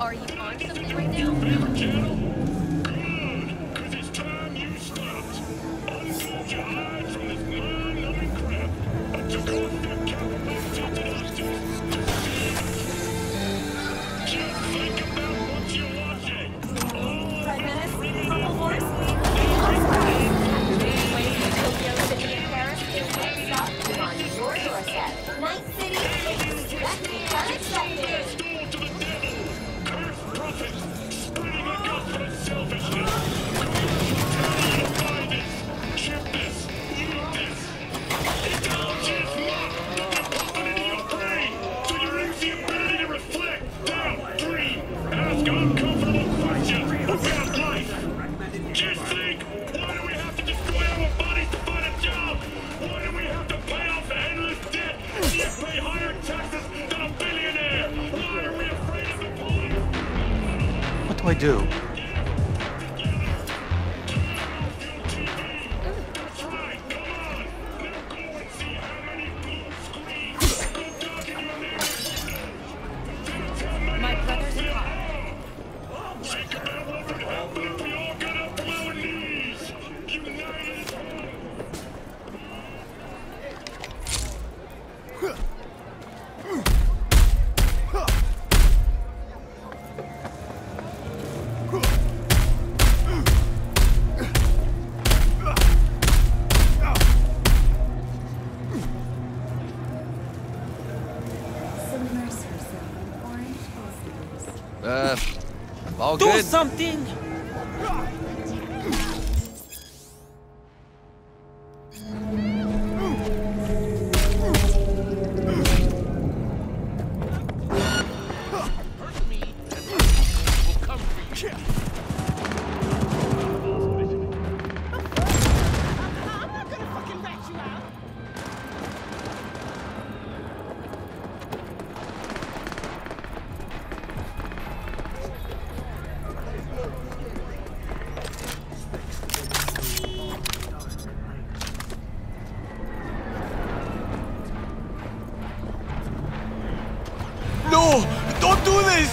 Are you on something right now? Favorite channel? Good, 'cause it's time you stopped. Unfold your eyes from this mind-numbing crap. I took off their capabilities hostages to see us. Just think about what you're watching. All 5 minutes? freaking Purple Horse? Tokyo City and Paris? Next stop is on your doorstep. Night City, expect the unexpected. Stole to the devil. Curse prophets, spreading the gospel of selfishness. Buy this, ship this, eat this. Intelligence lock that you're pumping into your brain, so you lose the ability to reflect, doubt, dream, ask uncomfortable questions about life. Just think, why do we have to destroy our bodies to find a job? Why do we have to pay off endless debt and yet pay higher taxes than a billionaire? Why are we afraid of the police? What do I do? That's right, come on! Now go and see how many blue screens. Go dog in your neighborhood. That's how many My brother's a cop. Think about what would happen if we all got up from our knees. United. Submerge yourself in orange blossoms. All Do good? something! No! Don't do this!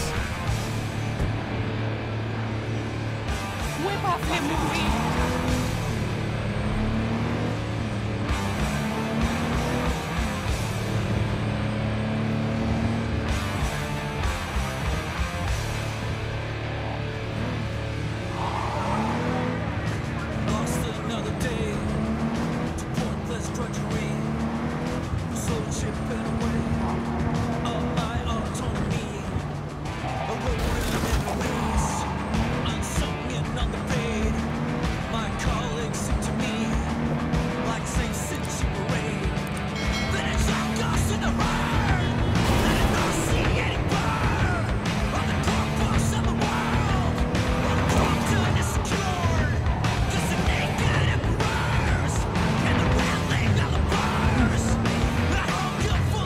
Whip off him, movie! Lost another day to pointless drudgery. Soul chipping away of my autonomy. A road in memories, unsung and underpaid. My colleagues sing to me like St. City Parade. Then it's all goes in the rain. Let it not see any burn. On the corpus of the world, on the corpus insecure. Just the naked emperors and the rattling of the bars. I don't give a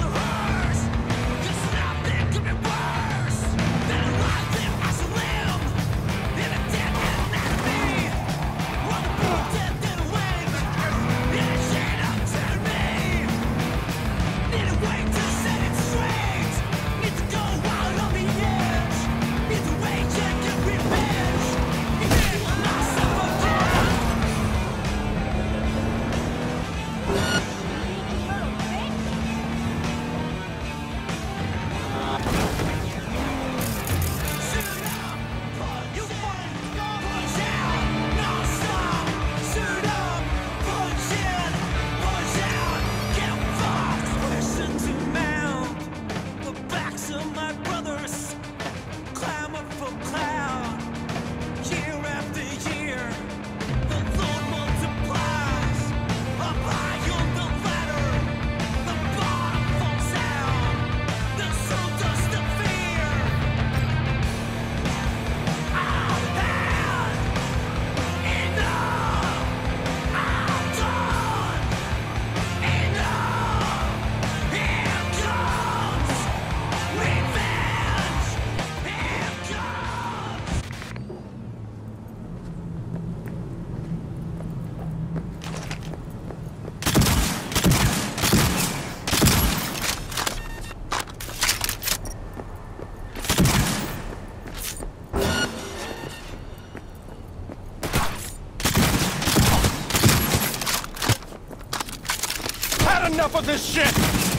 with this shit!